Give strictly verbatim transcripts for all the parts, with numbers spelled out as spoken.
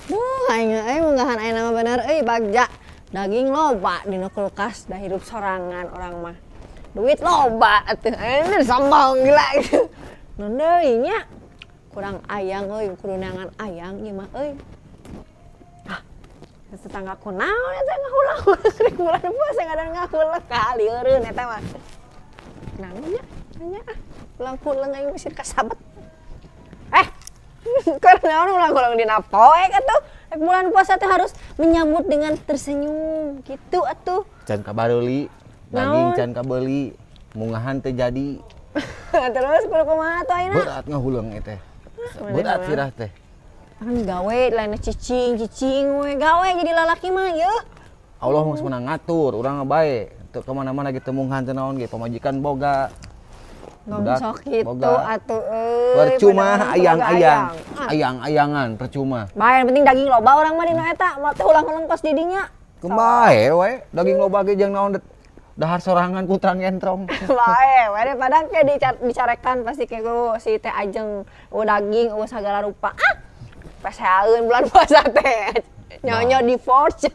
Duh, aing euy munggahan aya nama bener euy bagja. Daging loba dina kulkas da hirup sorangan orang mah. Duit loba atuh. Aya sombong gila gitu. Naon deui nya? Kurang ayang euy, kurunangan ayang ieu mah euy. Ah. Tetangga ku naon eta ngahulang-hulang rek bulan puasa ngadan ngahulang kali eureun eta mah. Naon nya? Nya ah. Ulang-ulang aing usir ka sabat. Eh. Karena orang ulang-ulang dina poe atuh. Rek bulan puasa teh harus menyambut dengan tersenyum gitu atuh. Can kabareuli, daging can kabeuli, mungahan teh jadi. Terus kudu kumaha atuh ayeuna? Berat ngahulang eta teh. Berat sirah teh. Kan gawe lain cicing-cicing we gawe jadi lalaki mah yeuh. Allah mah sebenarnya ngatur, urang bae. Teu ka mana-mana gitu mungahan teh naon ge pamajikan boga. Ngomong sok gitu atuh euy. Percuma ayang-ayang. Ayang-ayangan percuma. Bae penting daging loba urang mah dina eta, mah teh ulang-ulang kos didinya. Kebae we, daging loba ge jeung naon dahar sorangan kutrang entrong. Bae, we daripada ke dicarekan pasti ke ku si teh Ajeng, u daging, u sagala rupa. Ah. Peseaeun bulan puasa teh. Nyonya divorce.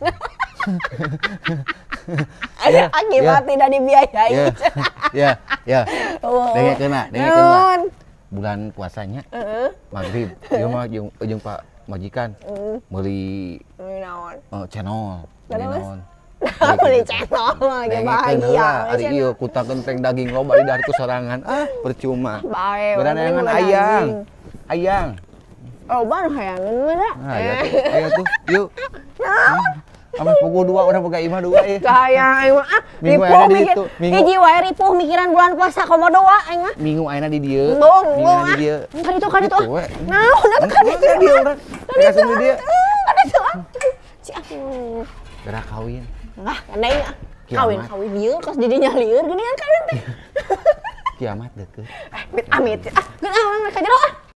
Ya, akibat ya, tidak dibiayai. Ya, ya, ya. Oh. Dengekeuna, dengekeuna. Bulan puasanya, uh-huh. maghrib, ieu mah jeung jeung Pak majikan uh. meuli naon? Oh, channel. Naon? Meuli channel mah ge bahagia. Ari ieu kutak genteng daging loba di darku sorangan. Ah, percuma. Bae. Beranangan ayang. Ayang. Oh, baru hayangan mah da. Ah, ya tuh. Ayo tuh, yuk. Amas pukul dua orang boga imah dua ya. Sayang aing mah ah ripuh mikir. Hiji wae ripuh mikiran bulan puasa komodo wa aing mah. Minggu ayeuna di dieu. Bong, bong. Di dieu. Kan itu kan itu. Naon atuh kan itu dia urang. Langsung di dieu. Kan itu. Si atuh. Gerak kawin. Enggak, ending kawin kawin dieu kos didinya lieur geuningan kawin teh. Kiamat deukeut. Eh, amit. Ah, geus ah urang ka jero ah.